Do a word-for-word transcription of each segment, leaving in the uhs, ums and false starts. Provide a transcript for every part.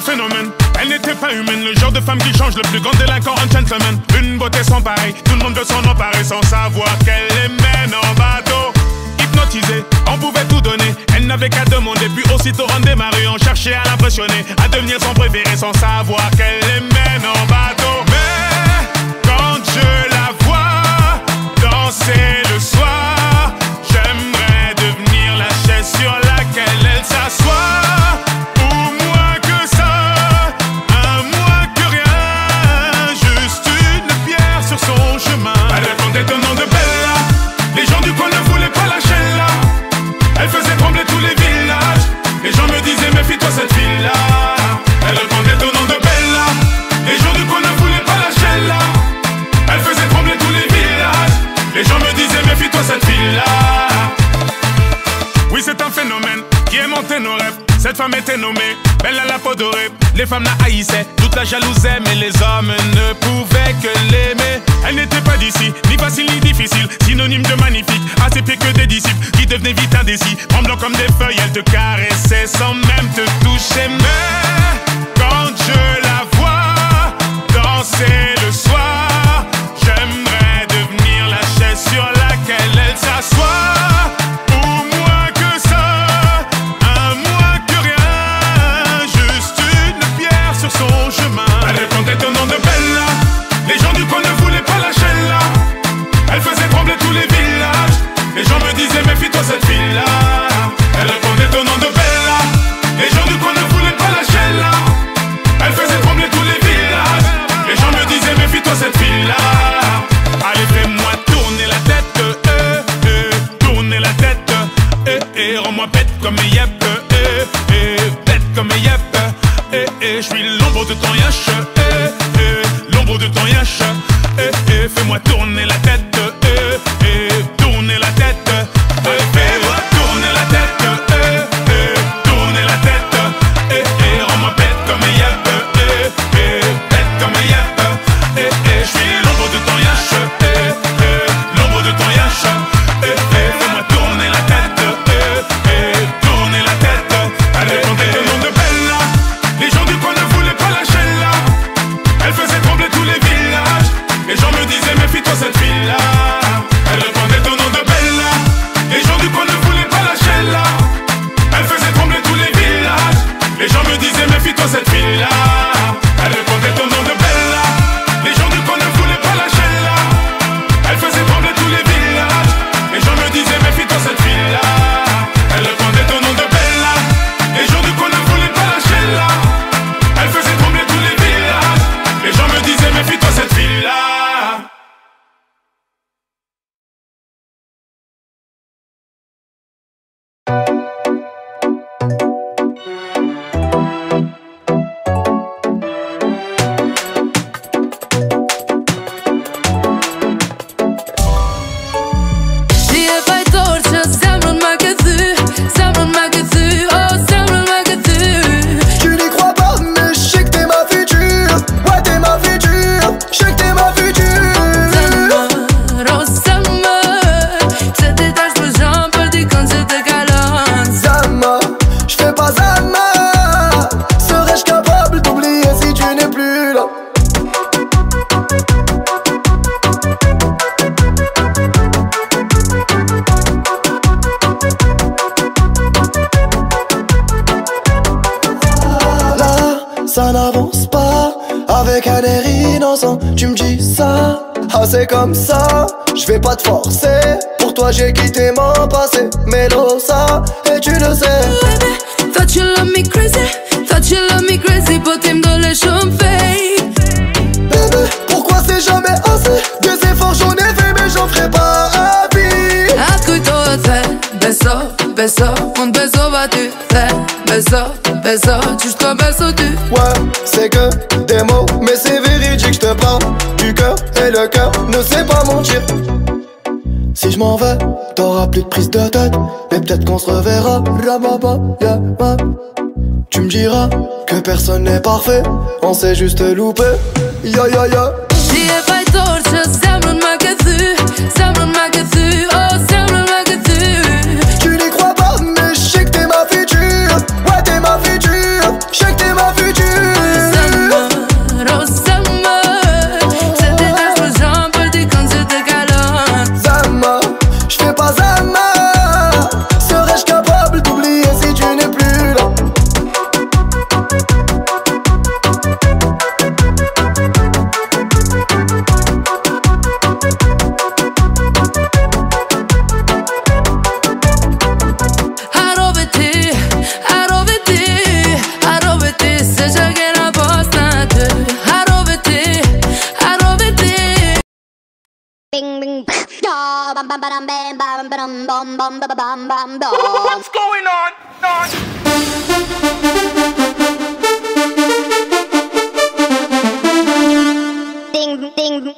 phénomène. Elle n'était pas humaine, le genre de femme qui change le plus grand délinquant en gentleman. Une beauté sans pareil, tout le monde veut s'en emparer sans savoir qu'elle les mène en bateau. Hypnotisée, on pouvait tout donner. Elle n'avait qu'à demander, puis aussitôt on démarrait. On cherchait à l'impressionner, à devenir son préféré sans savoir qu'elle les mène en bateau. Mais quand je la vois danser le soir, j'aimerais devenir la chaise sur laquelle elle s'assoit. Elle répondait au nom de Bella. Les gens du coin ne voulaient pas lâcher là. Elle faisait trembler tous les villages. Les gens me disaient méfie-toi cette fille-là. Elle répondait au nom de Bella. Les gens du coin ne voulaient pas lâcher là. Elle faisait trembler tous les villages. Les gens me disaient méfie-toi cette fille-là. Oui, c'est un phénomène qui aimantait nos rêves. Cette femme était nommée Bella la peau dorée. Les femmes la haïssaient, toute la jalousaient, mais les hommes ne pouvaient que l'aimer. Elle n'était pas d'ici, ni facile ni difficile, synonyme de magnifique, à ses pieds que des disciples qui devenaient vite indécis. Tremblant comme des feuilles, elle te caressait sans même te toucher. Mais quand je la vois danser le soir, j'aimerais devenir la chaise sur laquelle elle s'assoit. Elle répondait au nom de Bella. Les gens du coin ne voulaient pas lâcher là. Elle faisait trembler tous les villages. Les gens me disaient méfie-toi cette fille-là. Elle répondait au nom de Bella. Les gens du coin ne voulaient pas lâcher là. Elle faisait trembler tous les villages. Les gens me disaient méfie-toi cette fille-là. Allez fais-moi tourner la tête, euh, euh, tourner la tête, euh, euh, rends-moi bête comme un yep, euh, euh, bête comme un yep. Eh, eh, je suis l'ombre de ton yash, eh, eh, l'ombre de ton yash, eh, eh, fais-moi tourner la tête, eh, eh, tourner la tête, eh, fais-moi tourner la tête, eh, eh, tourner la tête, eh, eh, rends-moi bête comme un yep, eh, eh, bête comme un yep, eh, eh, je suis l'ombre de ton yash, eh, eh, l'ombre de ton yash, eh, eh, fais-moi tourner la tête, eh, eh, tourner la tête, elle répondait au nom de Bella. Les gens du coin ne voulaient pas lâcher là. Elle faisait trembler tous les villages. Les gens me disaient méfie-toi cette fille-là. Elle répondait au nom de Bella. Les gens du coin ne voulaient pas lâcher là. Elle faisait trembler tous les villages. Les gens me disaient méfie-toi cette fille-là. Elle répondait au nom de Bella. Les gens du coin ne voulaient pas lâcher là. Elle faisait trembler tous les villages. Les gens me disaient méfie-toi cette fille-là. Elle répondait au nom de Bella. Les gens du coin ne voulaient pas lâcher là. Elle faisait trembler tous les villages. Les gens me disaient méfie-toi cette fille-là. Ça n'avance pas avec un air innocent. Tu me dis ça, ah c'est comme ça. Je vais pas te forcer. Pour toi j'ai quitté mon passé. Melosa, et tu le sais. Baby, thought you love me crazy. Thought you love me crazy, but him don't let you fade. Bébé, pourquoi c'est jamais assez? Des efforts j'en ai fait mais j'en ferai pas à vie. Ascolto te, beso, beso, un beso va tu te, beso, beso, jusqu'au beso tu. Ouais, c'est que des mots, mais c'est véridique, je te parle du cœur et le cœur ne sait pas mentir. Si je m'en vais, t'auras plus de prise de tête, mais peut-être qu'on se reverra. Yeah, yeah. Tu me diras que personne n'est parfait, on s'est juste loupé. Ya ya ya. Si je fai torce, sembra un magazu, sembra un magazu, oh sembra un magazu. Tu n'y crois pas, mais je sais que t'es ma future. Ouais, t'es ma future, je sais que t'es ma future. What's going on? Ding, ding.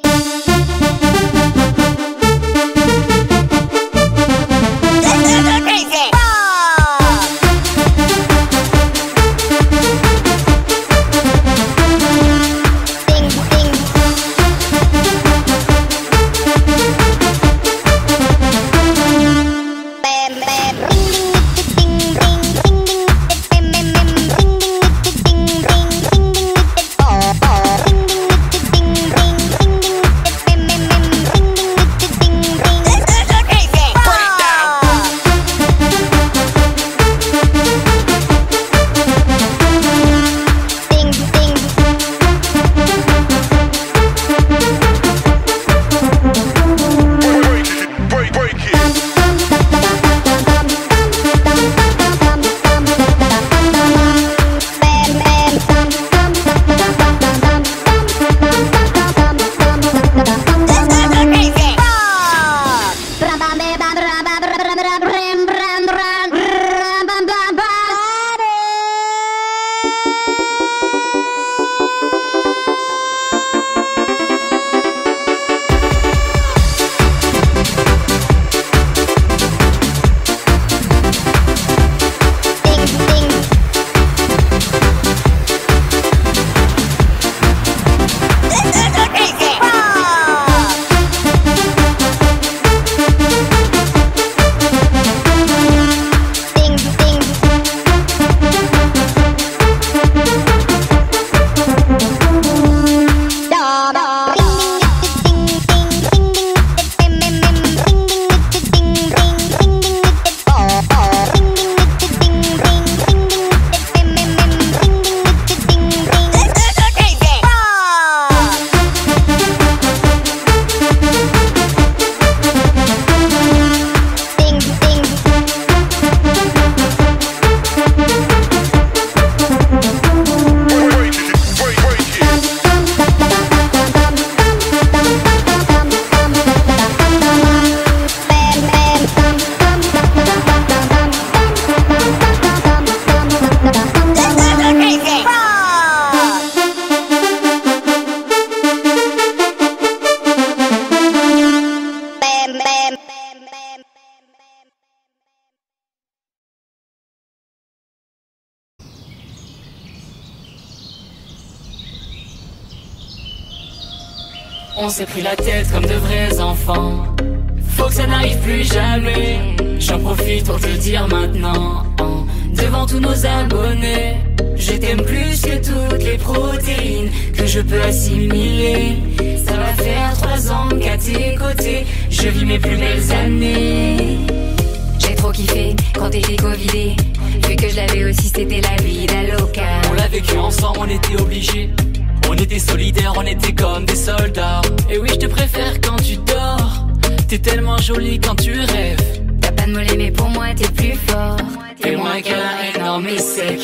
On s'est pris la tête comme de vrais enfants. Faut que ça n'arrive plus jamais. J'en profite pour te dire maintenant, devant tous nos abonnés, je t'aime plus que toutes les protéines que je peux assimiler. Ça va faire trois ans qu'à tes côtés, je vis mes plus belles années. J'ai trop kiffé quand t'étais covidé, vu que je l'avais aussi, c'était la vie d'Aloca. On l'a vécu ensemble, on était obligés. On était solidaires, on était comme des soldats. Et oui, je te préfère quand tu dors. T'es tellement jolie quand tu rêves. T'as pas de mollet mais pour moi t'es plus fort. Fais-moi un câlin énorme et sec.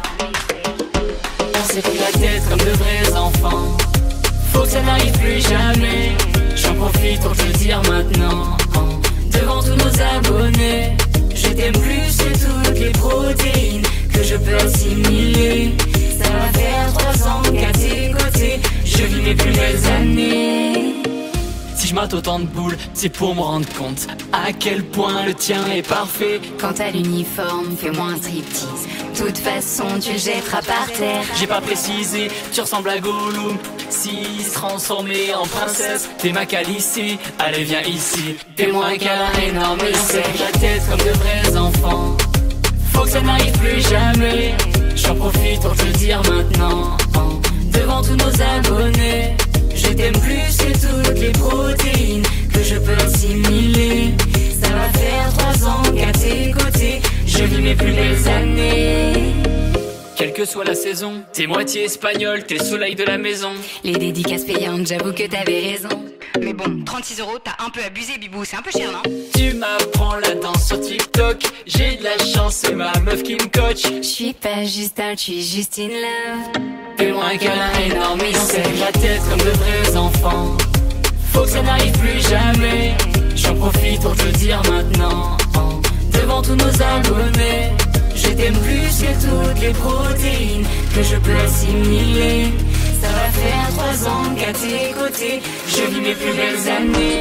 On s'est pris la tête comme de vrais enfants. Faut que ça n'arrive plus jamais. J'en profite pour te le dire maintenant, devant tous nos abonnés, je t'aime plus que toutes les protéines que je peux assimiler. Ça va faire trois ans qu'à tes côtés, je vis mes plus belles années. Si je mate autant de boules, c'est pour me rendre compte à quel point le tien est parfait. Quant à l'uniforme, fais-moi un striptease. De toute façon, tu le jetteras par terre. J'ai pas précisé, tu ressembles à Gollum. Si se transformer en princesse, t'es ma calissée, allez viens ici. Fais-moi un câlin énorme et sec. La tête comme de vrais enfants. Faut que ça n'arrive plus jamais. J'en profite pour te le dire maintenant, devant tous nos abonnés, je t'aime plus que toutes les protéines que je peux assimiler. Ça va faire trois ans qu'à tes côtés, je vis mes plus belles années. Quelle que soit la saison, t'es moitié espagnol, t'es le soleil de la maison. Les dédicaces payantes, j'avoue que t'avais raison. Mais bon, trente-six euros, t'as un peu abusé, Bibou, c'est un peu cher, non? Tu m'apprends la danse sur TikTok, j'ai de la chance, c'est ma meuf qui me coach. Je suis pas juste un, je suis juste in love. Fais-moi un câlin énorme et sec. La tête comme de vrais enfants. faut que ça n'arrive plus jamais. J'en profite pour te le dire maintenant, devant tous nos abonnés. Je t'aime plus que toutes les protéines que je peux assimiler. Ça va faire trois ans qu'à tes côtés je vis mes plus belles années.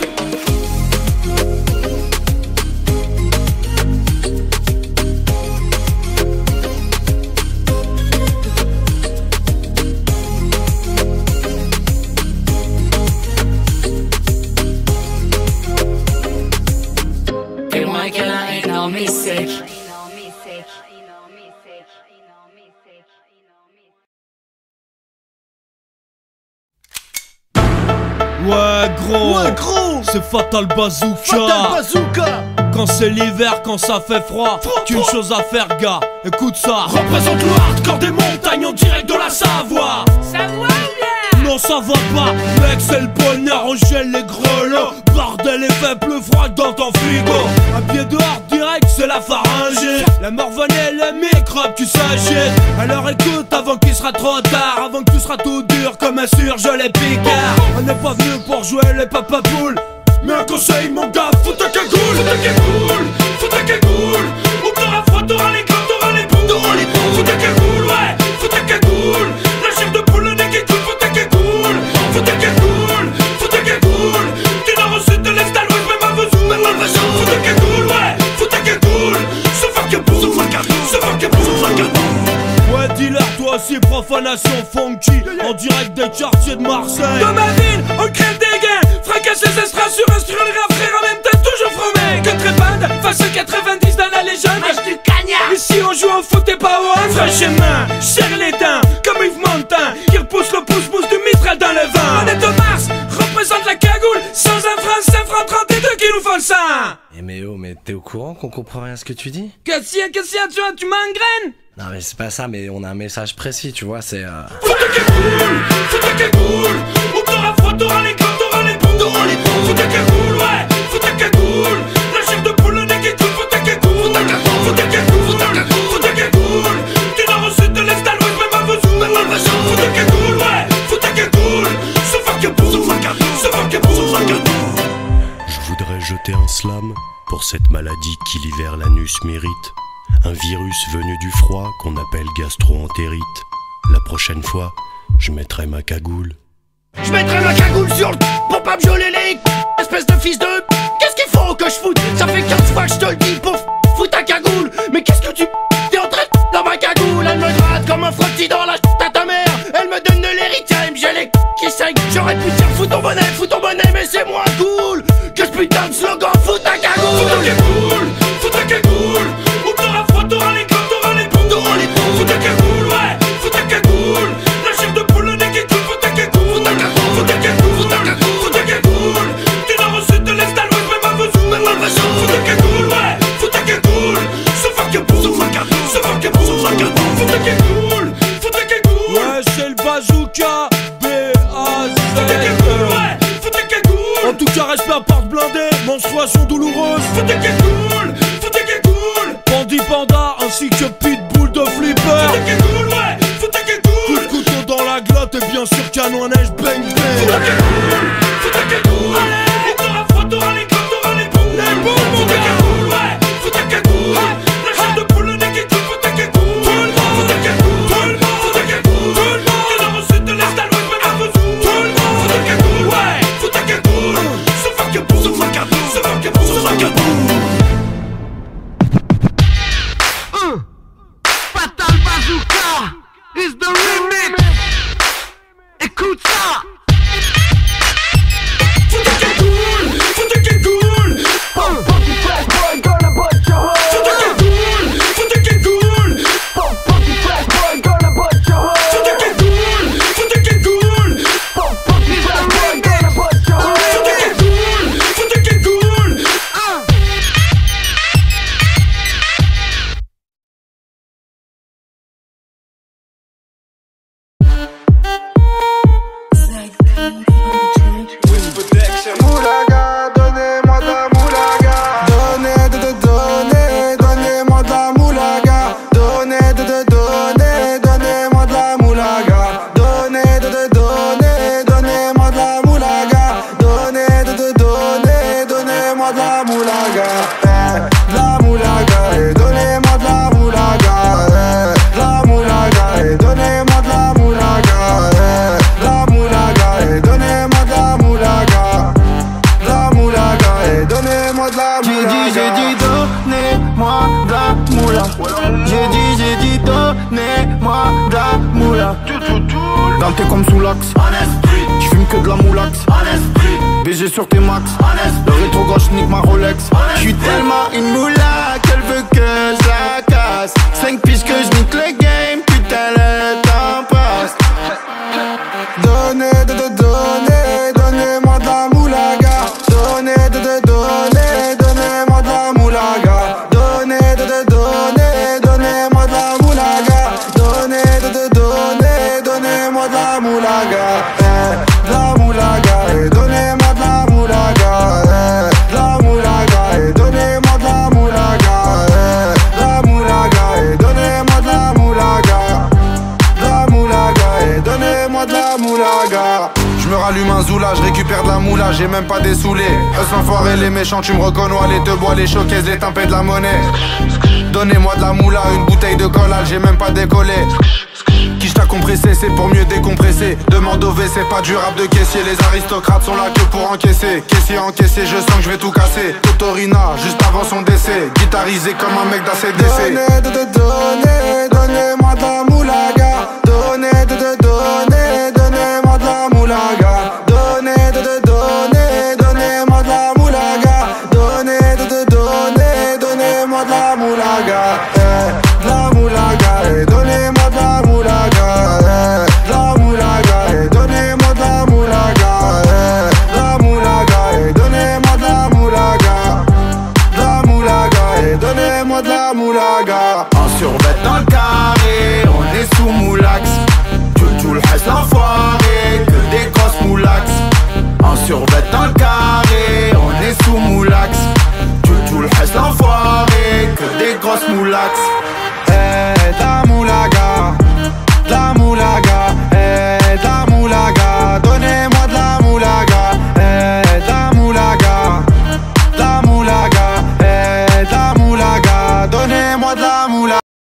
Fais-moi un câlin énorme et sec. Ouais gros, ouais gros, c'est Fatal Bazooka. Fatal Bazooka. Quand c'est l'hiver, quand ça fait froid, qu'une chose à faire gars, écoute ça. Représente le hardcore des montagnes en direct de la Savoie. Savoie ou bien? Non ça va pas, mec c'est le bonheur, on gèle les grelots. Bordel et fait plus froid dans ton frigo. Un pied dehors direct c'est la pharyngée. La morvonne et les microbes tu s'agitent. Alors écoute avant qu'il sera trop tard, avant que tu seras tout dur comme un surgelé picard. On n'est pas venu pour jouer les papapoules, mais un conseil mon gars, fous ta cagoule. Fous ta cagoule, fous ta cagoule. Ou t'auras froid, t'auras les glands, t'auras les boules. T'auras les boules. Fous ta cagoule, ouais, fous ta cagoule. La chair de poule, le nez qui coule, fous ta cagoule. Fous ta cagoule, fous ta cagoule. Du nord au sud, de l'est à l'ouest, même à Vesoul. Même à Vesoul. Fous ta cagoule, ouais, fous ta cagoule. Sauf un cabou, sauf un cabou, sauf un cabou, sauf un cabou. Ouais dealer toi aussi profanation funky, en direct des quartiers de Marseille. Dans ma ville, on crève des gains, fracasse les estrades sur instruire les rap frères en même temps toujours fromé. Que trépade, face au quatre-vingt-dix dans la légende. Mâche du cagnard. Ici on joue au foot et pas au hand. Franchement, serre les dents, comme Yves Montand, qui repousse le pouce-pouce du mitral dans le vent. On est au Mars, représente la cagoule, sans un franc, cinq francs trente-deux qui nous font le sang. Eh mais oh, mais t'es au courant qu'on comprend rien à ce que tu dis? Qu'est-ce qu'il y a, qu'est-ce qu'il y a, tu vois, tu m'engraines? Non mais c'est pas ça, mais on a un message précis, tu vois, c'est euh... Fous ta cagoule, fous ta cagoule. Ou t'auras froid, t'auras les glands, t'auras les boules. T'auras les boules. Fous ta cagoule, ouais, fous ta cagoule. La chair de poule, le nez qui coule, fous ta cagoule. Fous ta cagoule, fous ta cagoule, fous ta cagoule, fous ta cagoule. Du nord au sud, de l'est à l'ouest, même à Vesoul. Même à Vesoul. Fous ta cagoule, ouais, fous ta cagoule. Sauf un cabou, sauf un cabou, sauf un cabou, sauf un cabou. Je voudrais jeter un slam pour cette maladie qui l'hiver l'anus mérite. Un virus venu du froid qu'on appelle gastro-entérite. La prochaine fois, je mettrai ma cagoule. Je mettrai ma cagoule sur le pour pas me geler les espèce de fils de. Qu'est-ce qu'il faut que je foute? Ça fait quinze fois que je te le dis pour fous ta cagoule. Mais qu'est-ce que tu t'es en train de dans ma cagoule? Elle me gratte comme un frottis dans la à ta mère. Elle me donne de l'héritage, j'ai les qui saignent. J'aurais pu dire fous ton bonnet, fous ton bonnet, mais c'est moins cool que ce putain de slogan fous ta cagoule. Fous ta cagoule, fous ta cagoule. Ou t'auras froid, t'auras les glands, t'auras les boules. T'auras les boules. Fous ta cagoule, ouais, fous ta cagoule. La chair de poule, le nez qui coule, fous ta cagoule. Fous ta cagoule, fous ta cagoule, fous ta cagoule, fous ta cagoule. Du nord au sud, de l'est à l'ouest, même à Vesoul. Même à Vesoul. Fous ta cagoule, ouais, fous ta cagoule. Sauf un cabou, sauf un cabou, sauf un cabou, sauf un cabou. Fous ta cagoule, fous ta cagoule. Ouais c'est le bazooka, B A Z. Fous ta cagoule, ouais, fous ta cagoule. En tout cas respect à porte blindée, menstruation douloureuse. Fous ta cagoule, fous ta cagoule. Bandit panda ainsi que pitbull de flipper. Fous ta cagoule, ouais, fous ta cagoule. Coup de couteau dans la glotte et bien sûr canon à neige bang Fous bang. ta cagoule, fous ta cagoule. Allez, t'auras froid, t'auras les glands, t'auras les boules. Les boules, fous ta cagoule, ouais, fous ta cagoule. La chair de poule, le nez qui coule, fous ta cagoule. Fous ta cagoule, fous ta cagoule. Du nord au sud, de l'est à l'ouest, même à Vesoul. Fous ta cagoule, ouais, fous ta cagoule. Sauf un cabou, sauf un cabou, sauf un cabou, sauf un cabou. Fatal Bazooka is the remix. Écoute ça. Fous ta comme sous l'axe. J'fume que de la moulax. B G sur tes max. Le rétro gauche nique ma Rolex. J'suis tellement une moula qu'elle veut que je la casse. Cinq piges que je nique le game, putain le temps passe. Donnez, de, de, donnez, donnez-moi de la moulaga. Donnez, de, de, donnez, donnez-moi de la moulaga. Donnez, de, de, donnez, donnez-moi de la moulaga. Donnez, de, de, donnez, donnez-moi de la moulaga. Eh, de la moulaga, eh, donnez-moi de la moulaga. Eh, de la moulaga, eh, donnez-moi de la moulaga. Eh, de la moulaga, eh, donnez-moi de la moulaga. De la moulaga, eh, donnez-moi de la moulaga. J'me rallume un zoula, j'récupère de la moula, j'ai même pas dessoulé. Eux l'enfoiré, les méchants, tu me reconnais, les te bois, les showcases, les timpés de la monnaie. Donnez-moi de la moula, une bouteille de collage, j'ai même pas décollé. Qui t'a compressé, c'est pour mieux décompresser. Demande au V, c'est pas du rap de caissier. Les aristocrates sont là que pour encaisser. Caissier encaissé, je sens que je vais tout casser. Totorina, juste avant son décès. Guitarisé comme un mec d'A C D C. Donnez, de, de, donnez, donnez-moi de la moulaga. Donnez, de, de, donnez, donnez-moi de la moulaga. Donnez, de, de, donnez, donnez-moi de la moulaga. Donnez, de, de, donnez, donnez-moi de la moulaga. Eh, de la moulaga, eh, donnez-moi de la moulaga. Eh, de la moulaga, eh, donnez-moi de la moulaga. Eh, de la moulaga, eh, donnez-moi de la moulaga. De la moulaga, eh, donnez-moi de la moulaga. En survêt dans le carré, on est sous moulax. Tout le reste l'enfoiré, que des grosses moulax. En survêt dans le carré, on est sous moulax. Tout le reste l'enfoiré, que des grosses moulax. Eh, la moulaga, la moulaga, eh, la moulaga, donnez-moi de la moulaga, eh, la moulaga, la moulaga, eh, la moulaga, donnez-moi de la moulaga.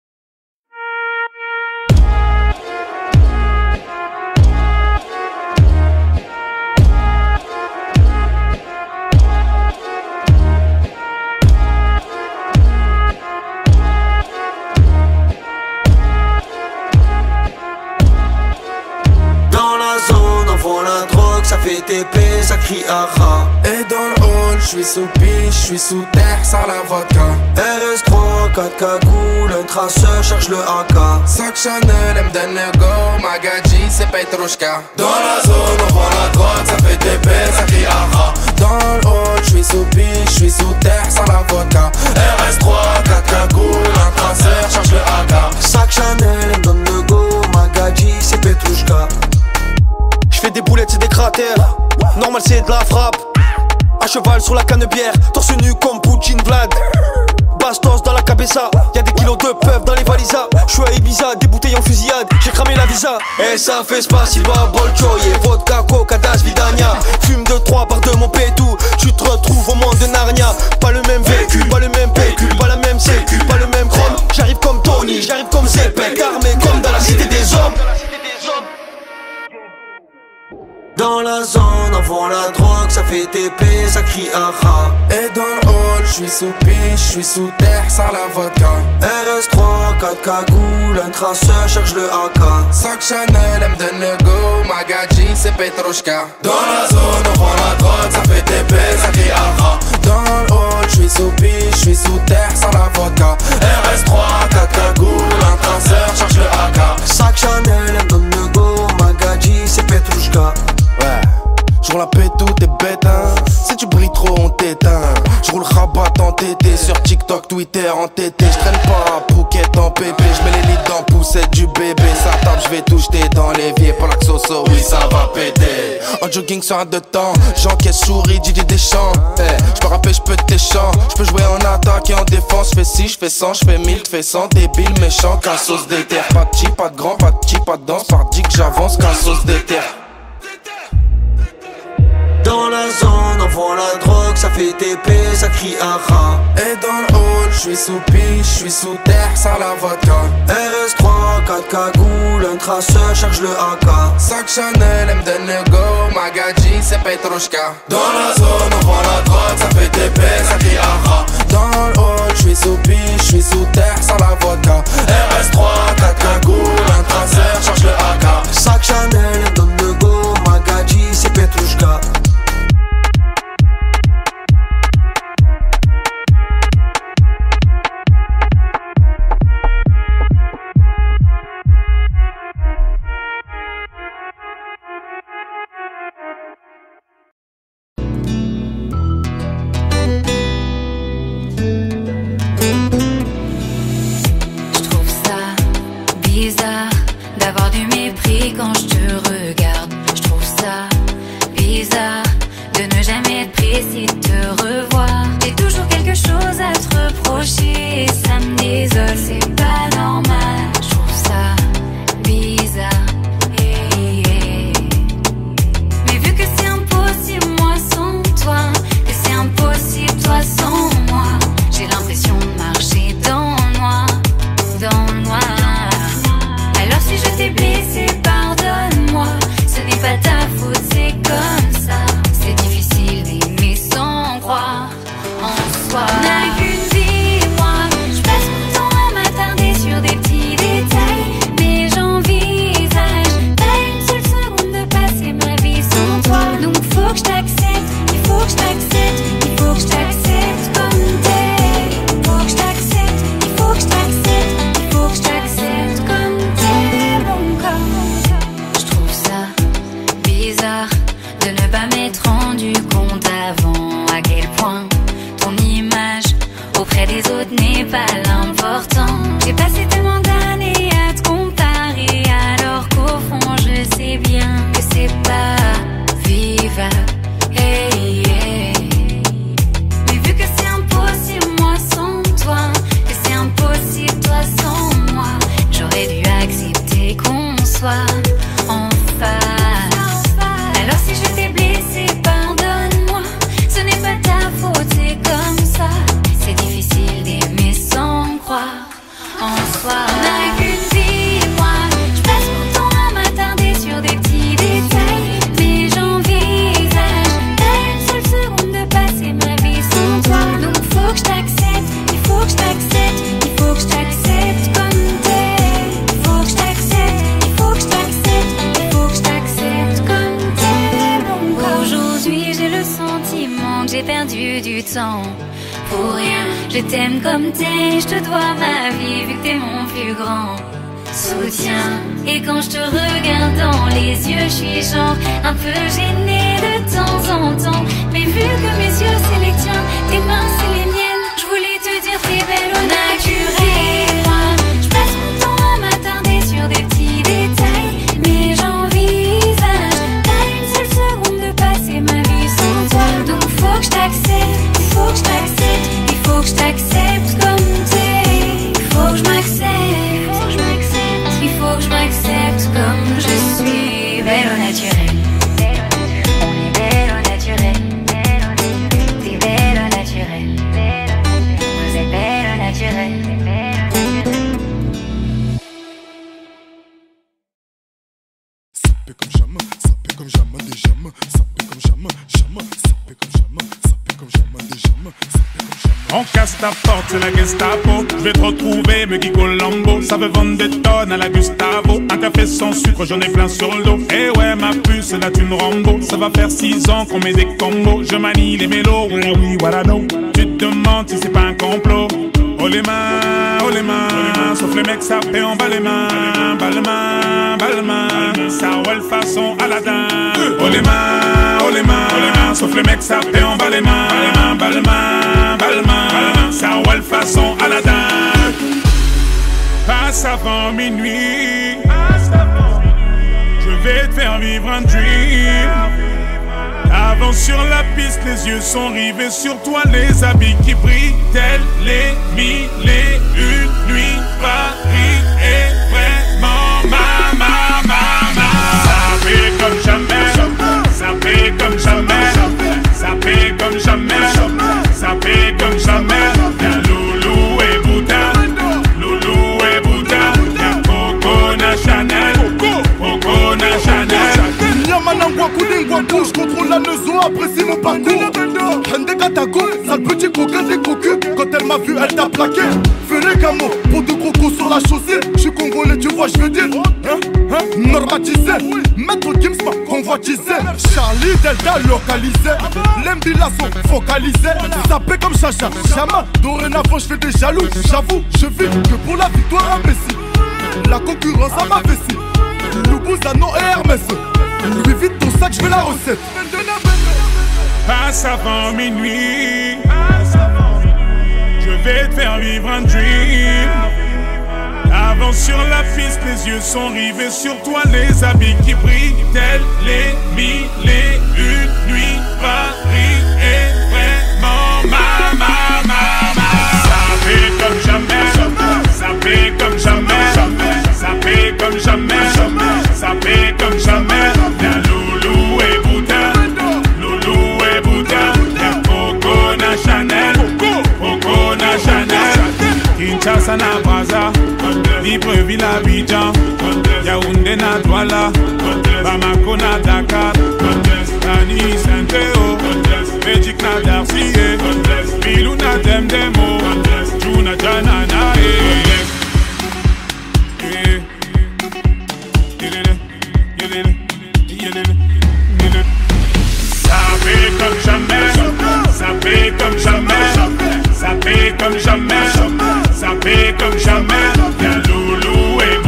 Ça fait T P, ça crie aha. Et dans le hall, j'suis sous piche, j'suis sous terre, sans la vodka. R S trois, quatre cagoules, un traceur, cherche le A K. Sac Chanel, elle me donne le go, Magadji, c'est Petrushka. Dans la zone, on vend la drogue, ça fait T P, ça crie aha. Dans le hall, j'suis sous piche, j'suis sous terre, sans la vodka. R S trois, quatre cagoules, un traceur, cherche le A K. Sac Chanel, elle me donne le go, Magadji, c'est Petrushka. J'fais des boulettes, c'est des cratères. Normal, c'est de la frappe. À cheval sur la canne-bière, torse nu comme Poutine Vlad. Bastos dans la cabeza, y'a des kilos de puff dans les valisas. J'suis à Ibiza, des bouteilles en fusillade, j'ai cramé la visa. Et ça fait Spasiba, Bolchoye, vodka, coca, das, vidania. Fume de trois par deux mon pétou, tu te retrouves au monde de Narnia. Pas le même véhicule, pas le même pécule, pas la même sécu, pas le même chrome. J'arrive comme Tony, j'arrive comme Zepek, armé comme dans la cité des hommes. Dans la zone, on vend la drogue, ça fait T P, ça crie aha. Et dans le hall, j'suis sous piche, j'suis sous terre, sans la vodka. R S trois, quatre cagoules, un traceur, cherche le A K. Sac Chanel, elle me donne le go, Magadji, c'est Petrushka. Dans la zone, on vend la drogue, ça fait T P, ça crie aha. Dans le hall, j'suis sous piche, j'suis sous terre, sans la vodka. R S trois, quatre cagoules, un traceur, cherche le A K. Sac Chanel, elle me donne le go, Magadji, c'est Petrushka. Ouais, j'roule la pète tout t'es bête hein. Si tu brilles trop on t'éteint. J'roule rabat en T T, sur TikTok, Twitter en T T. J'traîne pas en Phuket en pépé, j'mets les lits dans poussette du bébé. Ça tape, j'vais tout jeter dans l'évier. Pour la xoso, oui ça va péter. En jogging sur un de temps, j'encaisse souris, Didier Deschamps. Hey, j'peux rapper, j'peux tes chants. J'peux jouer en attaque et en défense. J'fais six, j'fais cent, j'fais mille, j'fais cent. Débile, méchant, qu'un sauce d'éther. Pas de chi, pas de grand, pas de chi, pas de danse. Par dit que j'avance, qu'un sauce d'éther. Dans la zone, on vend la drogue, ça fait T P, ça crie aha. Et dans le hall, j'suis sous piche, j'suis sous terre, sans la vodka. R S trois, quatre cagoules, un traceur, cherche le A K. Sac Chanel, elle me donne le go, Magadji, c'est Petrushka. Dans la zone, on vend la drogue, ça fait T P, ça crie aha. Dans le hall, j'suis sous piche, j'suis sous terre, sans la vodka. R S trois, quatre cagoules, un traceur, cherche le A K. Sac Chanel, les autres n'est pas l'important. J'ai passé tellement d'années à te comparer, alors qu'au fond je sais bien que c'est pas vivable. Hey, hey. Mais vu que c'est impossible moi sans toi, que c'est impossible toi sans moi, j'aurais dû accepter qu'on soit en face. Alors si je t'ai blessé, pardonne-moi, ce n'est pas ta faute, c'est comme ça. C'est difficile d'aimer sans croire en soi. On n'a qu'une vie, moi, je passe mon temps à m'attarder sur des petits détails, mais j'envisage t'as une seule seconde de passer ma vie sans toi. Donc faut que je t'accepte, il faut que je t'accepte, il faut que je t'accepte comme t'es. Il faut que je t'accepte, il faut que je t'accepte, il faut que je t'accepte comme t'es. Aujourd'hui j'ai le sentiment que j'ai perdu du temps pour rien. Je t'aime comme t'es, je te dois ma vie vu que t'es mon plus grand soutien. Et quand je te regarde dans les yeux, je suis genre un peu gênée de temps en temps. Mais vu que mes yeux c'est les tiens, tes mains c'est les miennes, je voulais te dire t'es belle au naturel. Moi, je passe mon temps à m'attarder sur des petits détails, mais j'envisage t'as une seule seconde de passer ma vie sans toi. Donc faut que je t'accepte, il faut que je t'accepte, il faut que je t'accepte comme t'es. Il faut que je m'accepte, il faut que je m'accepte comme je suis. Belle au naturel, on est belle au naturel, t'es belle au naturel, vous êtes belle au naturel. Ça fait comme jamais, ça fait comme jamais des jamais, ça fait comme jamais, jamais, ça fait comme jamais, ça fait comme jamais des jamais, ça fait comme jamais. On casse ta porte, c'est la Gestapo. Je vais te retrouver, me Guigo Lambo. Ça veut vendre des tonnes à la Gustavo. Un café sans sucre, j'en ai plein sur le dos. Eh ouais, ma puce, là tu me Rambo. Ça va faire six ans qu'on met des combos. Je manie les mélos, ouais, oui, voilà, non. Tu te demandes si c'est pas un complot. Oh les mains, oh les mains. Sauf les mecs, ça fait en bas les mains. Bas les mains, bas les mains. Ça roule façon Aladdin. Oh les mains, oh les mains. Sauf les mecs, ça fait en bas les mains. Bas les mains, bas les mains. Ça roule façon Aladdin. Passe avant minuit, je vais te faire vivre un dream. Avance sur la piste, les yeux sont rivés sur toi. Les habits qui brillent, tels les mille et une nuits. Paris est vraiment ma, ma, ma, ma. Ça fait comme jamais, ça fait comme jamais, ça fait comme jamais, ça fait comme jamais. Y'a Loulou et Bouddha, Loulou et Bouddha. Y'a Coco na Chanel, Coco na Chanel. Yamana Ngwakoudé Ngwakou, je contrôle la maison, apprécie mon parcours. Hende Katako, sale petit coquin des cocus. Quand elle m'a vu, elle t'a plaqué. Ferré Gamo, pour de crocos sur la chaussée. Je suis congolais, tu vois, je veux dire. Hein, hein, normatisé. Maître Gims m'a convoitisé. Charlie Delta localisé. L'Embila sont focalisés. Sapé comme Chacha, Chama. Dorénavant, je fais des jaloux. J'avoue, je vis que pour la victoire imbécile. La concurrence à ma vessie. Loubouzanon et Hermès. Lui vite ton sac, je veux la recette. Passe avant minuit, je vais te faire vivre un dream. Avance sur la piste, les yeux sont rivés sur toi. Les habits qui brillent, tels les mille et une nuits. Paris est vraiment ma, ma, ma, ma. Ça fait comme jamais, ça fait comme jamais, ça fait comme jamais, ça fait comme jamais. Y'a Loulou et Bouddha, Loulou et Bouddha. Y'a Coco na Chanel, Coco na Chanel. Kinshasa na Brazza, Libreville à Abidjan, Yaoundé na Douala, Bamako na Dakar, Tani Saint-Théo, Magic na Darcy, Bilou na Demdemo, Juna Jana na Ça fait comme jamais, ça fait comme jamais, ça fait comme jamais, ça fait comme jamais. Y'a Loulou et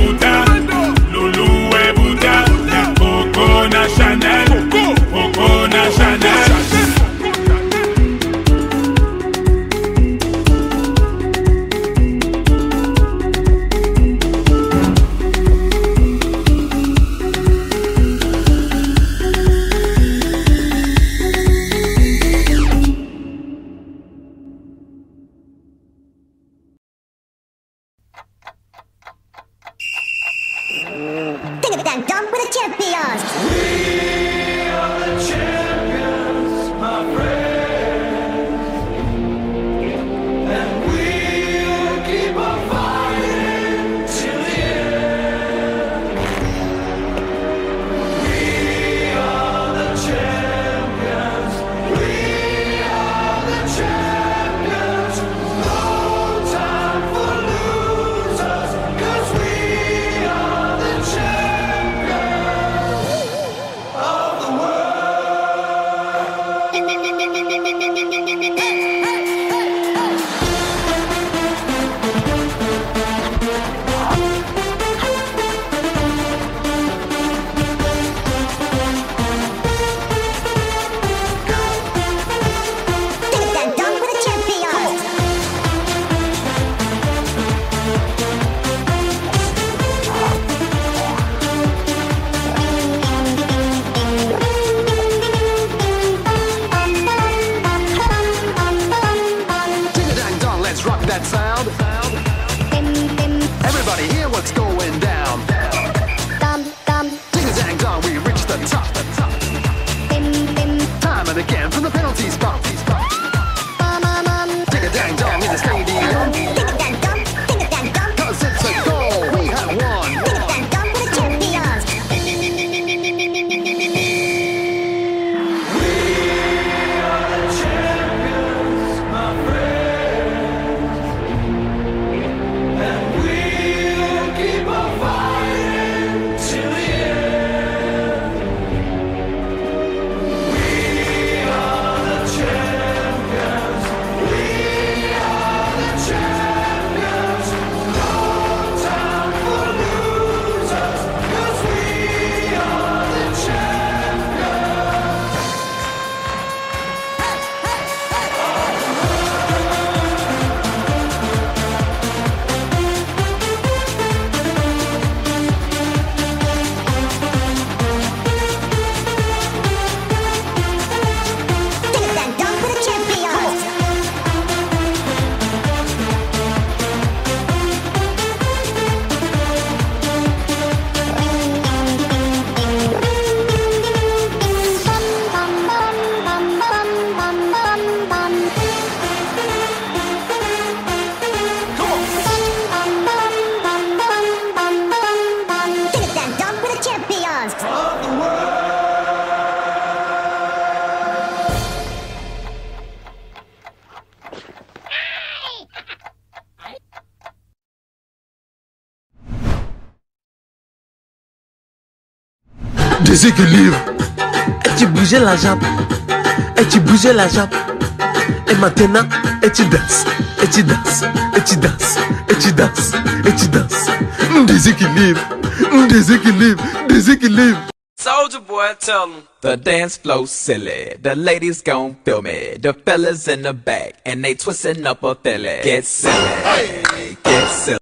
déséquilibre. Et tu bougeais la jambe, et tu bougeais la jambe. Et maintenant, et tu danses, et tu danses, et tu danses, et tu danses, et tu danses. Déséquilibre, déséquilibre, déséquilibre. Soldier boy, tell them the dance flow silly. The ladies gon' feel me. The fellas in the back and they twisting up a belly. Get silly, hey. Get silly.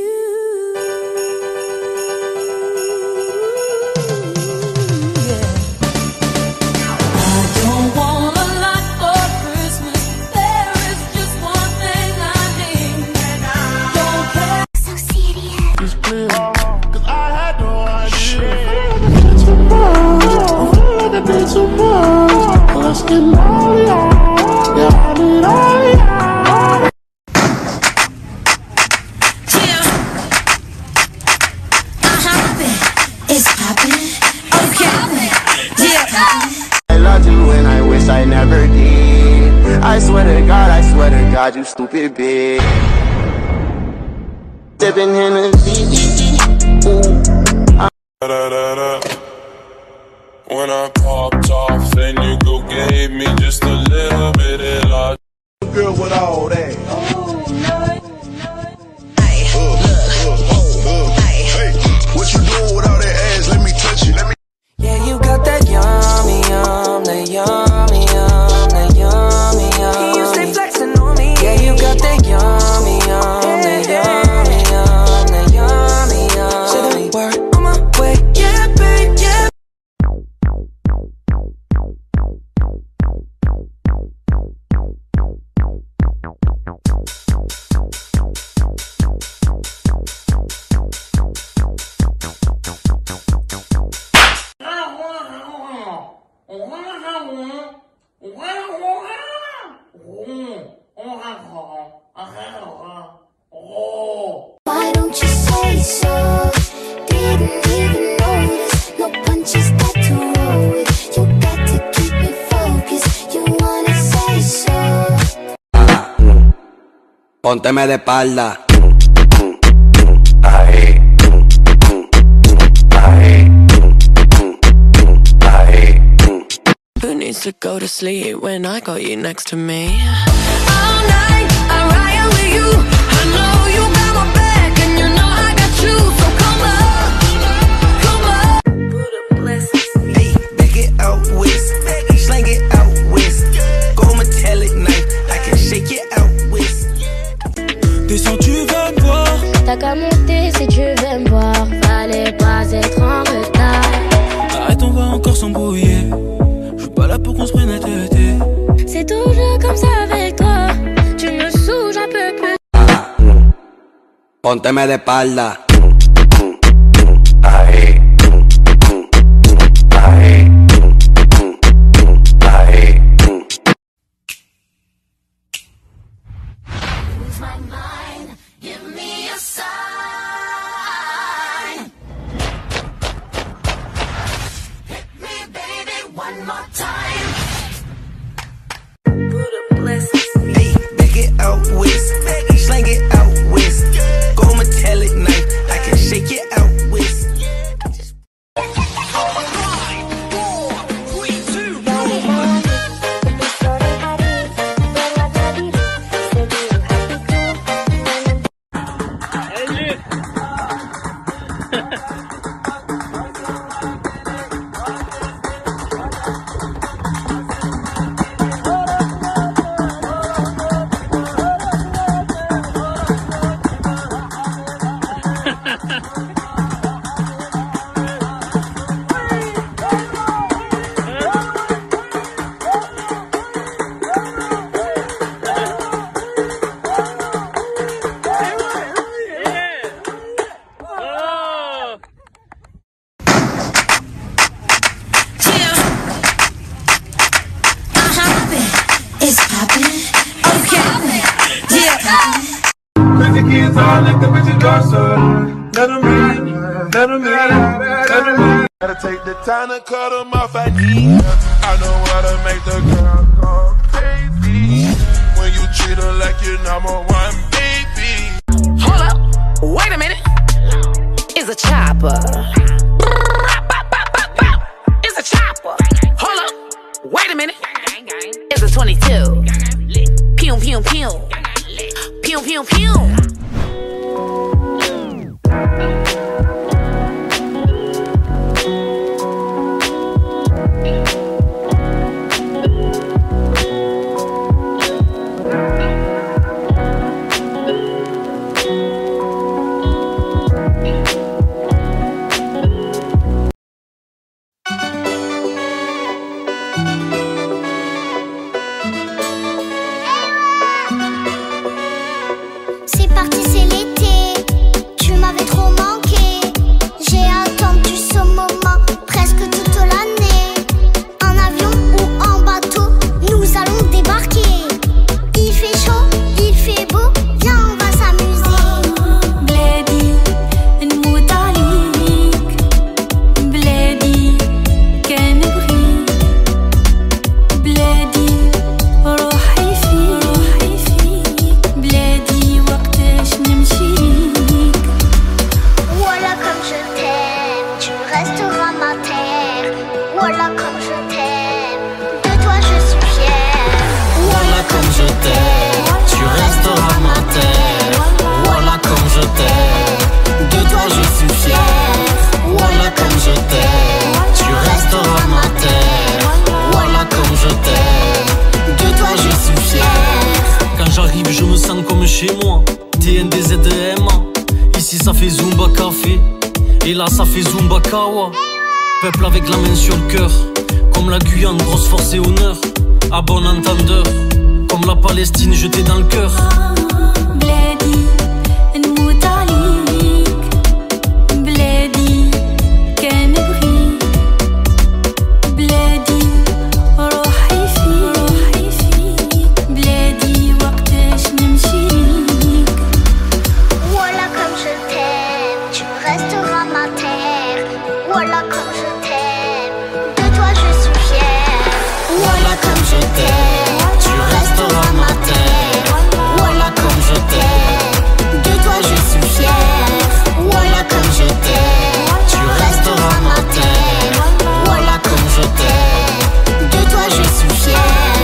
I never did. I swear to God, I swear to God, you stupid bitch. Sipping Hennessy, ooh. When I popped off, then you go gave me just a little bit of love. Girl with all that. Oh, no. Hey, what you doing with all that ass? Let me touch it. Let me. Yeah, you got that yummy, yum, that yummy, yum, that yummy, yum. You stay flexing on me. Yeah, you got that yummy, yum, that yummy, yum, that yummy, yum. Say the word on my way, yeah, babe, yeah. Why don't you say so? Didn't even notice. No punches got to roll with. You got to keep me focused. You wanna say so? Pónteme de espalda. Ahí, ahí, ahí. Who needs to go to sleep when I got you next to me? All night, I ride with you. I know you got my back, and you know I got you. So come up, come up. Buddha blessings. Hey, back it out west, slang it out west. Go metallic knife, I can shake it out west. Descends, tu veux me voir. T'as qu'à monter si tu veux me voir. Fallait pas être en retard. Arrête, on va encore s'embrouiller. Je suis pas là pour qu'on se prenne la tête. C'est toujours comme ça avec toi. Tu me saoules, j'en peux plus. Pónteme de espalda. Ahí, ahí, ahí. Lose my mind, give me a sign. Hit me, baby, one more time. Buddha blessings. Hey, back it out west, slang it out west. Go metallic knife, I can shake it out west. It's poppin', okay, yeah. Crazy kids all like the bitches dancer. Let them in, let them in, let them in. Gotta take the time to cut them off at the I know how to make the girl go crazy. When you treat her like your number one baby. Hold up, wait a minute. It's a chopper. minute. It's a twenty-two. Pew, pew, pew. Pew, pew, pew. C'est parti, c'est l'été. Tu m'avais trop manqué. J'ai attendu ce moment presque toute l'année. En avion ou en bateau, nous allons débarquer. Il fait chaud, il fait beau, viens on va s'amuser. بلادي نموت عليك بلادي كان بغيك بلادي روحي فيك بلادي وقتاش نمشيك. Voilà comme je t'aime, tu resteras ma terre. Voilà comme je t'aime, de toi je suis fière. Voilà comme je t'aime, tu resteras ma terre. Voilà comme je t'aime, de toi je suis fier. Voilà comme je t'aime, tu resteras ma terre. Voilà comme je t'aime, de toi je suis fier. Quand j'arrive je me sens comme chez moi. T N D Z M A. Ici ça fait Zumba Café. Et là ça fait Zumba Kawa. Peuple avec la main sur le cœur. Comme la Guyane, grosse force et honneur. À bon entendeur. Comme la Palestine jetée dans le cœur. بلادي نموت عليك بلادي كان بغيك بلادي روحي فيك بلادي وقتاش نمشيك. Voilà comme je t'aime, tu resteras ma terre. Voilà comme je t'aime, de toi je suis fière. Voilà comme je t'aime, tu resteras ma terre. Voilà comme je t'aime, de toi je suis fier. Voilà comme je t'aime, tu resteras ma terre. Voilà comme je t'aime, de toi je suis fier.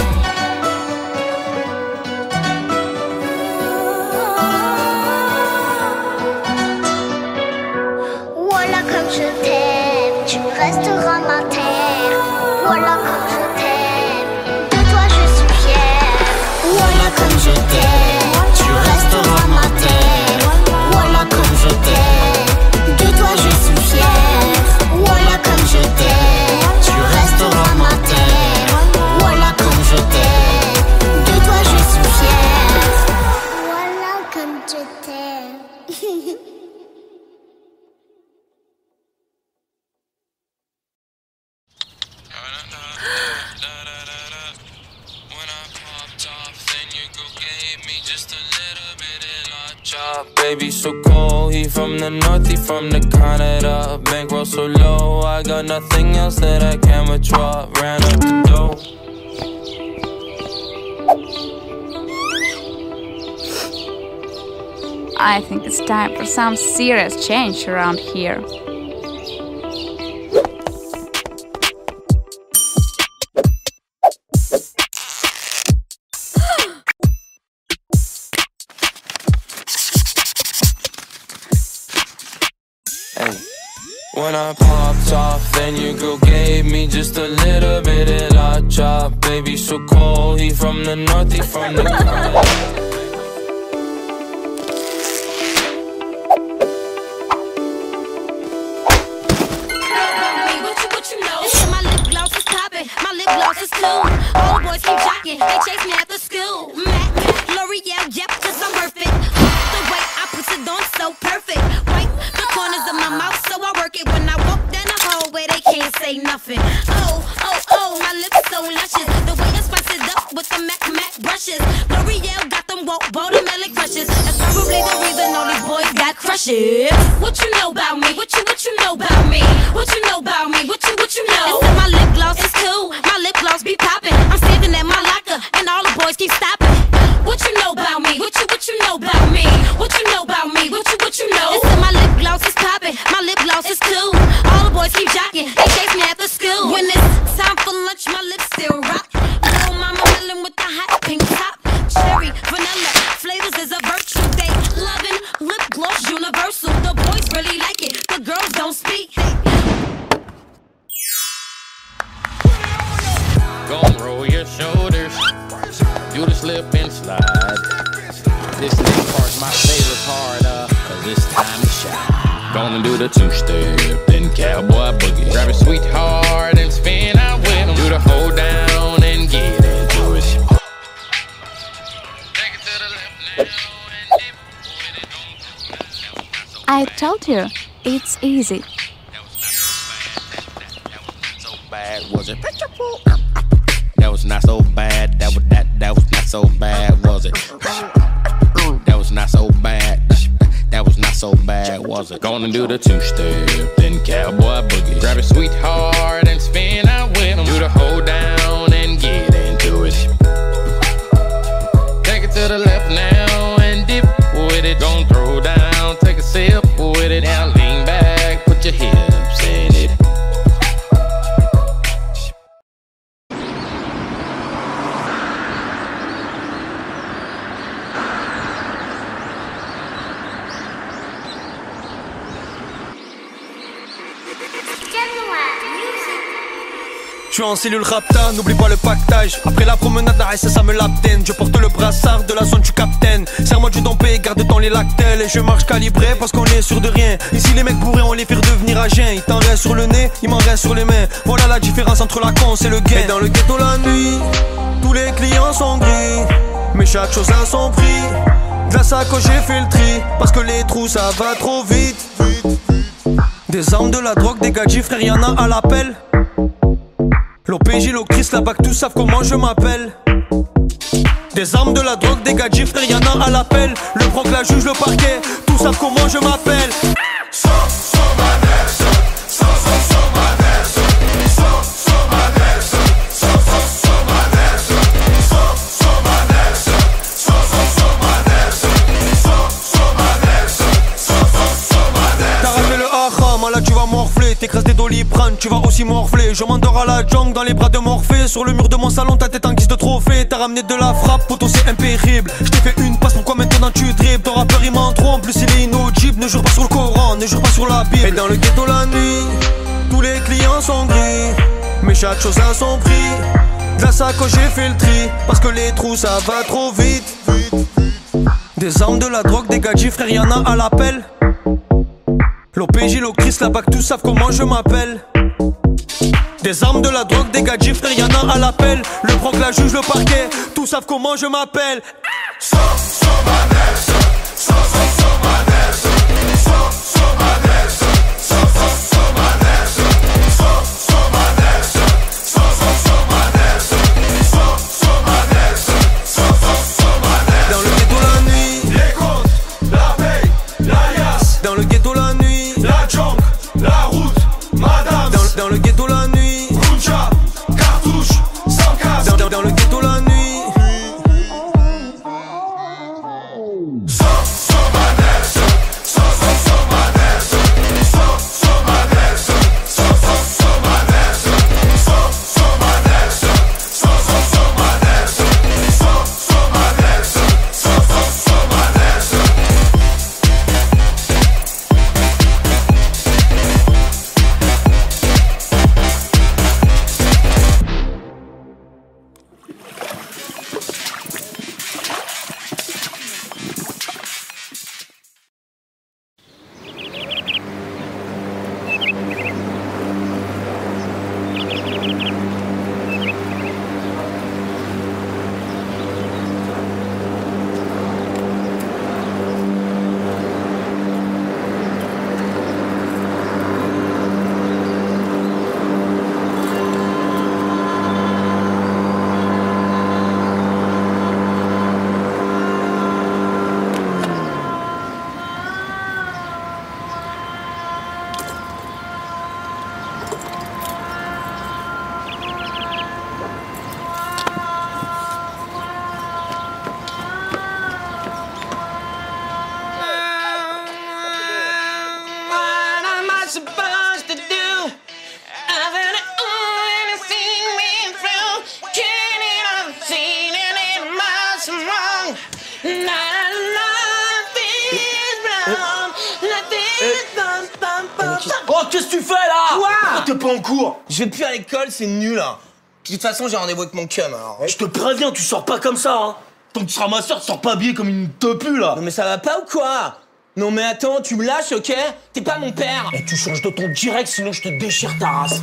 Voilà comme je t'aime, tu resteras ma terre. Voilà comme je t'aime, de toi je suis fière. Voilà comme je t'aime, tu resteras ma terre. Voilà comme je t'aime, de toi je suis fier. Voilà comme je t'aime, tu resteras ma terre. Voilà comme je t'aime, de toi je suis fier. Voilà comme je t'aime. Baby so cold, he from the north, he from the Canada. Bankroll so low, I got nothing else that I can withdraw. Ran up the dough. I think it's time for some serious change around here. When I popped off, then your girl gave me just a little bit of la chop. Baby so cold, he from the north, he from the Canada. Gloss is cool. All the boys keep jocking, they chase me after school. Mac, L'Oreal, yep, cause I'm worth it. The way I put it on so perfect. Right, the corners of my mouth, so I work it. When I walk down the hallway, they can't say nothing. Oh, oh, oh, my lips so luscious. The way I spice it up with the Mac Mac brushes. L'Oreal got them woke watermelon crushes. That's probably the reason all these boys got crushes. What you know about me? What you, what you know about me? What you know about me? What you, what you know? It's that my lip gloss is cool. My lip gloss be popping. I'm standing at my locker, and all the boys keep stopping. What you know about me? What you, what you know about me? What you know about me? What you, what you know? It's that my lip gloss is popping. My lip gloss is cool. All the boys keep jocking. They chase me after school. When it's time for lunch, my lips still roll your shoulders. Do the slip and slide. This next part's my favorite part, uh, cause it's time to shine. Gonna do the two-step, then cowboy boogie. Grab a sweetheart and spin out with him. Do the hold down and get into it. I told you, it's easy. Bad was it? That was not so bad. That was that. That was not so bad, was it? That was not so bad. That was not so bad, was it? Gonna do the two-step, then cowboy boogie. Grab a sweetheart and spin out with him. Do the hold down and get into it. Take it to the left now and dip with it. Don't throw down, take a sip with it. Now lean back, put your hips in it. Je suis en cellule rapta, n'oublie pas le pactage. Après la promenade, la S S A me l'abdène. Je porte le brassard de la zone du capitaine. Serre-moi du dompé, garde dans les lactelles. Et je marche calibré parce qu'on est sûr de rien. Ici les mecs bourrés, on les fait devenir à jeun. Il t'en reste sur le nez, il m'en reste sur les mains. Voilà la différence entre la con et le gain. Et dans le ghetto la nuit, tous les clients sont gris. Mais chaque chose a son prix. De la sacoche j'ai fait le tri. Parce que les trous ça va trop vite. Des armes, de la drogue, des gadgets, frère y'en a à l'appel. L'O P J, l'Octrice, la B A C, tous savent comment je m'appelle. Des armes, de la drogue, des gadgets, frère, y'en a à l'appel. Le proc, la juge, le parquet, tous savent comment je m'appelle. So, so, manège, so, so, so, manège, so, so, manège, so, so, so, manège, so, so, manège, so, so, so, manège, so, so, manège, so, so, so, manège. T'as ramené le haram, là tu vas morfler. T'écrases des doliprane, tu vas aussi morfler. Je m'endors à la jungle dans les bras de Morphée. Sur le mur de mon salon, ta tête en guise de trophée. T'as ramené de la frappe, poto c'est impérible. Je t'ai fait une passe, pourquoi maintenant tu dribbles? Ton rappeur il m'en trompe, plus il est inaudible. Ne jure pas sur le Coran, ne jure pas sur la Bible. Et dans le ghetto la nuit, tous les clients sont gris. Mais chaque chose a son prix. De la sacoche j'ai fait le tri. Parce que les trous ça va trop vite. Des armes, de la drogue, des gadgets, frère y'en a à l'appel. L'O P J, l'Octrice, la B A C, tous savent comment je m'appelle. Des armes, de la drogue, des gadgets, frère, y'en a à l'appel. Le proc, la juge, le parquet, tous savent comment je m'appelle. So, so, manège, so, so, so, manège, so, so, manège, so, so, so, manège, so, so, manège, so, so, so, manège, so, so, manège, so, so, so, manège. Dans le ghetto la nuit, les comptes, la paye, l'alias. Dans le ghetto la nuit, la junk, la route, madame. Dans, dans le ghetto la nuit, Kunja, cartouche, sans casque. Dans, dans le ghetto la nuit. So, so, manège, so, so, so, manège, so, so, manège, so, so, so, manège, so, so, manège, so, so, so, manège, so, so, manège, so, so, so, manège. Oh, qu'est-ce que tu fais là? Quoi? T'es pas en cours. Je vais plus à l'école, c'est nul hein. Puis de toute façon, j'ai rendez-vous avec mon cum, alors. Je te préviens, tu sors pas comme ça, hein. Tant que tu seras ma soeur, tu sors pas habillé comme une topue, là. Non mais ça va pas ou quoi? Non mais attends, tu me lâches, ok? T'es pas mon père. Et tu changes de ton direct, sinon je te déchire ta race.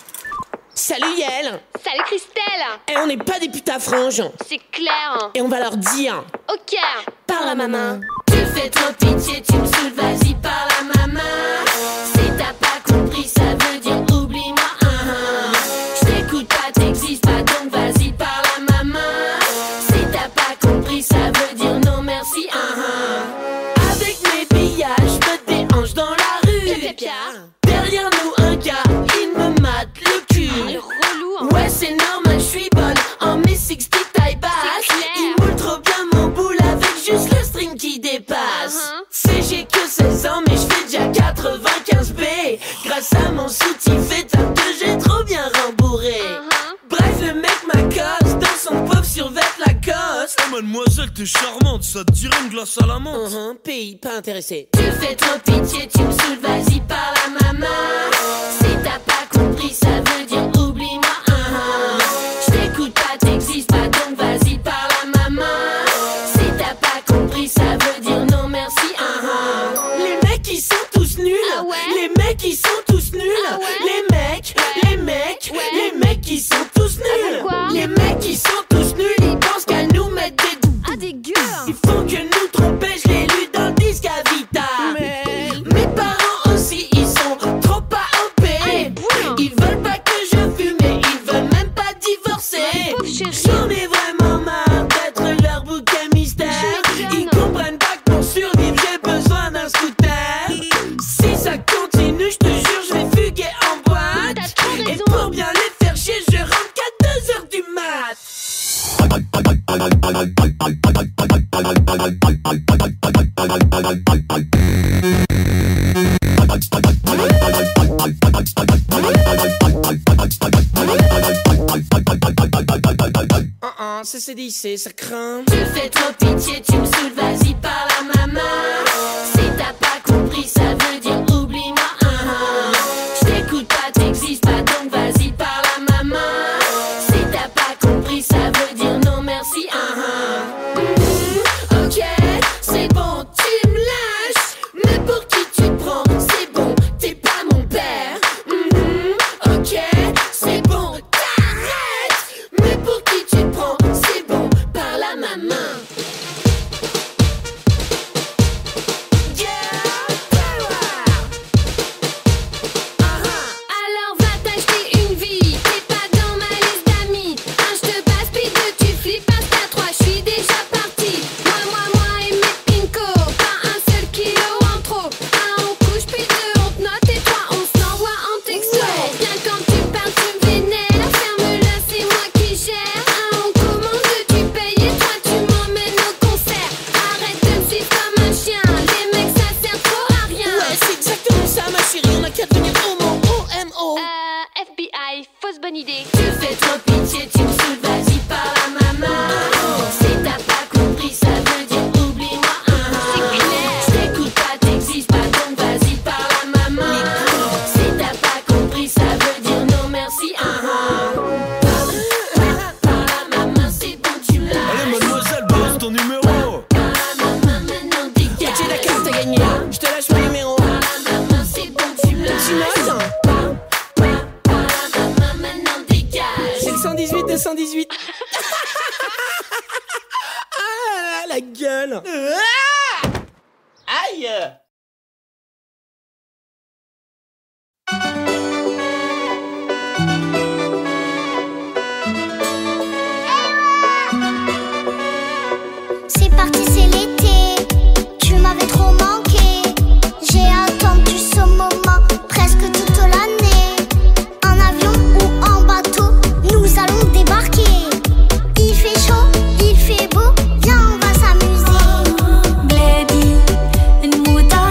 Salut Yael. Salut Christelle. Eh, on n'est pas des putes à franges. C'est clair. Et on va leur dire. Ok. Parle à maman. Tu fais trop pitié, tu me saoules, vas-y parle à maman. Si t'as pas compris, ça veut dire oublie-moi. Uh-huh. Je t'écoute pas, t'existes pas, donc vas-y parle à maman. Si t'as pas compris, ça veut dire non merci. Uh-huh. Avec mes billages, je me déhanche dans la rue. Derrière nous un gars, il me mate le cul. Ouais c'est normal, je suis bonne en mes sixty taille basse. Il moule trop bien mon boule avec juste le string qui dépasse. C'est j'ai que seize ans mais je fais déjà quatre-vingt-quinze B. Grâce à mon soutien fait vingt-deux, j'ai trop bien rembourré. Bref le mec m'accoste dans son pauvre survêt Lacoste. Oh mademoiselle t'es charmante, ça te dirait une glace à la menthe. uh-huh. Pays pas intéressé. Tu fais trop pitié, tu me saoules, vas-y parle à maman. Si t'as pas compris ça veut dire oublie-moi. Uh-huh. Je t'écoute pas, t'existes pas, donc vas-y parle à maman. Si t'as pas compris ça veut dire non merci. Uh-huh. Les mecs ils sont tous nuls. Ah ouais? Les mecs ils sont tous nuls. Ah ouais? Les mecs, Ouais. les mecs, Ouais. les mecs ils sont tous nuls. Ah, pourquoi? Les mecs ils sont tous nuls. Ils pensent qu'à nous mettre des doux. Ah dégueu. Ils font que nous tromper, je l'ai lu dans le disque à Vita. Mais mes parents aussi ils sont trop pas O P. Ils veulent pas que je fume et ils veulent même pas divorcer. J'en ai vraiment marre d'être leur bouquet mystère. Ils comprennent pas que pour survivre j'ai besoin d'un scooter. Si ça continue, je te jure, je vais fuguer en boîte. Et pour bien les faire chier, je rentre qu'à deux heures du mat. Uh-uh, c'est C D C, ça craint. Tu fais trop pitié, tu me saoules, vas-y parle à maman. Si t'as pas compris ça veut dire oublie-moi. Uh-huh. Je t'écoute pas, t'existes pas, donc vas-y parle à maman. Si t'as pas compris ça veut dire non merci. Uh-huh. Mhm, ok, c'est bon, tu me lâches. Mais pour qui tu te prends, c'est bon, t'es pas mon père. Mhm, ok, c'est bon, t'arrêtes. Mais pour qui tu te prends, c'est bon, parle à maman. Alors va t'acheter une vie, t'es pas dans ma liste d'amis. Un je te passe, puis deux tu flippes, un à trois, je suis déjà parti. Moi, moi, moi et mes pinko, pas un seul kilo en trop. Un on couche, puis deux on te note et trois on s'envoie en texto. Bien quand tu parles tu me vénères, ferme-la c'est moi qui gère. Un on commande, deux tu payes et trois tu m'emmènes au concert. Arrête de me suivre comme un chien, les mecs ça sert trop à rien. Ouais, c'est exactement ça, ma chérie. On a qu'à devenir homo, O M O. Euh, F B I, fausse bonne idée. Tu fais trop pitié, tu me saoules, vas-y parle à maman. Si t'as pas compris, ça veut dire oublie-moi. Uh-huh. Je t'écoute pas, t'existes pas, donc vas-y parle à maman. Si t'as pas compris, ça veut dire non merci. Uh-huh. Parle, parle à maman, c'est bon, tu l'as. Allez mademoiselle, balance ton numéro. Parle à maman, maintenant dégage. Ok, d'accord, t'as gagné. Je te lâche mon numéro. Parle à maman, c'est bon, tu l'as. Tu notes? Parle à maman, maintenant dégage. C'est le cent dix-huit de cent dix-huit. Ah, la gueule. Aïe. C'est parti, c'est l'été. Tu m'avais trop manqué. J'ai attendu ce moment presque toute l'année. En avion ou en bateau, nous allons débarquer. Il fait chaud, il fait beau, viens on va s'amuser. Bledi, une moutarde.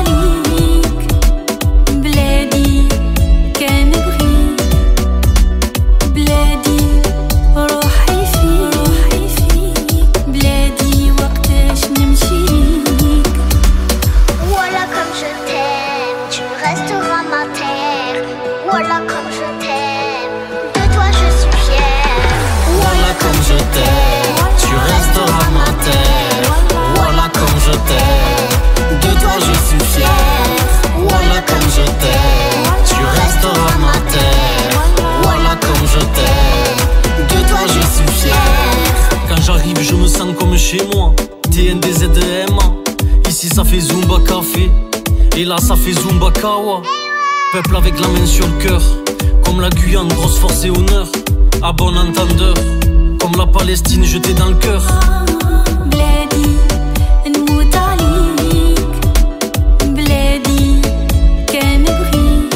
là ça fait Zumba Kawa. Peuple avec la main sur le cœur. Comme la Guyane, grosse force et honneur. À bon entendeur. Comme la Palestine jetée dans le cœur. بلادي نموت عليك بلادي كان بغيك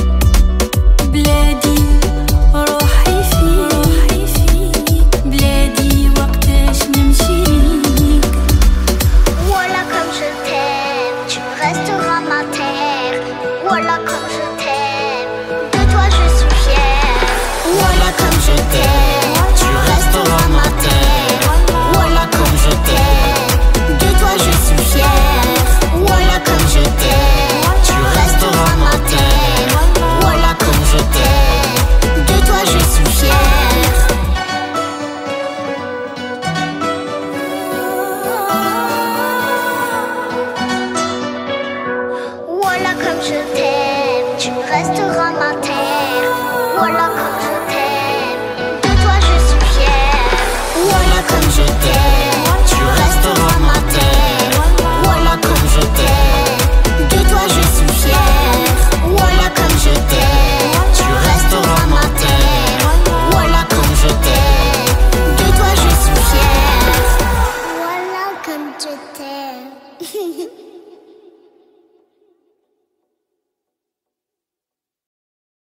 بلادي روحي فيك بلادي وقتاش نمشي ليك Voilà comme je t'aime, tu resteras ma terre. Voilà comme je t'aime, de toi je suis fière. Voilà comme je t'aime, tu resteras ma terre. Voilà comme je t'aime, de toi je suis fière. Voilà comme je t'aime, tu resteras ma terre. Voilà comme je t'aime, de toi je suis fière. Voilà comme je t'aime, tu resteras ma terre. Voilà